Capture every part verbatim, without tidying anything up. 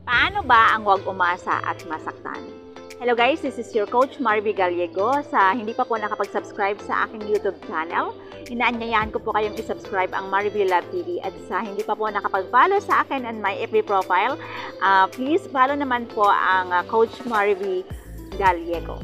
Paano ba ang huwag umasa at masaktan? Hello guys, this is your coach Marvy Gallego. Sa hindi pa po nakapag-subscribe sa aking YouTube channel, inaanyayahan ko po kayong i-subscribe ang Marvy Love T V. At sa hindi pa po nakapag-follow sa akin and my F B profile, uh, please follow naman po ang uh, Coach Marvy Gallego.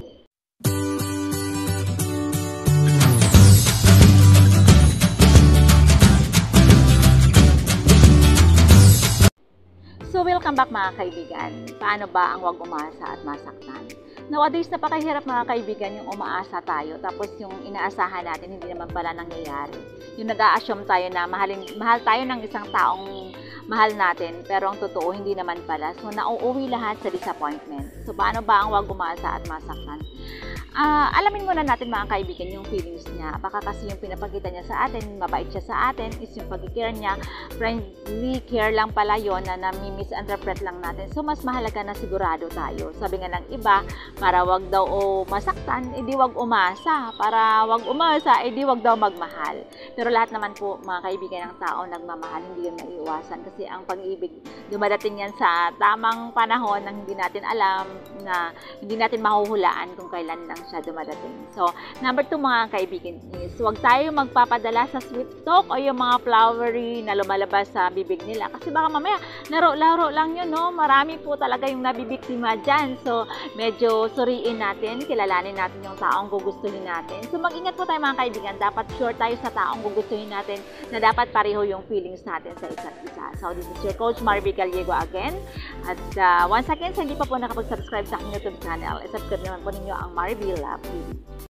So, welcome back mga kaibigan. Paano ba ang huwag umasa at masaktan? Nowadays, napakahirap mga kaibigan yung umaasa tayo, tapos yung inaasahan natin hindi naman pala nangyayari. Yung nag-a-assume tayo na mahalin, mahal tayo ng isang taong mahal natin, pero ang totoo hindi naman pala. So, nauuwi lahat sa disappointment. So, paano ba ang huwag umasa at masaktan? Uh, alamin muna natin mga kaibigan yung feelings niya. Baka kasi yung pinapakita niya sa atin, mabait siya sa atin, is yung pag-care niya, friendly care lang pala yon na nami-misinterpret lang natin. So, mas mahalaga na sigurado tayo. Sabi nga ng iba, para wag daw o masaktan, edi wag umasa. Para wag umasa, edi wag daw magmahal. Pero lahat naman po mga kaibigan ng tao nagmamahal, hindi yun maiiwasan. Kasi ang pag-ibig, dumadating yan sa tamang panahon na hindi natin alam, na hindi natin mahuhulaan kung kailan lang siya dumadating. So, number two mga kaibigan is, huwag tayo magpapadala sa sweet talk o yung mga flowery na lumalabas sa bibig nila. Kasi baka mamaya, laro-laro lang yun, no? Marami po talaga yung nabibiktima dyan. So, medyo suriin natin, kilalanin natin yung taong gugustuhin natin. So, mag-ingat po tayo mga kaibigan. Dapat sure tayo sa taong gugustuhin natin na dapat pareho yung feelings natin sa isa't isa. So, this is your coach Marvy Gallego again. At uh, once again, sa hindi pa po nakapag-subscribe sa aking YouTube channel, i-subscribe naman po ninyo ang Marvy Love T V.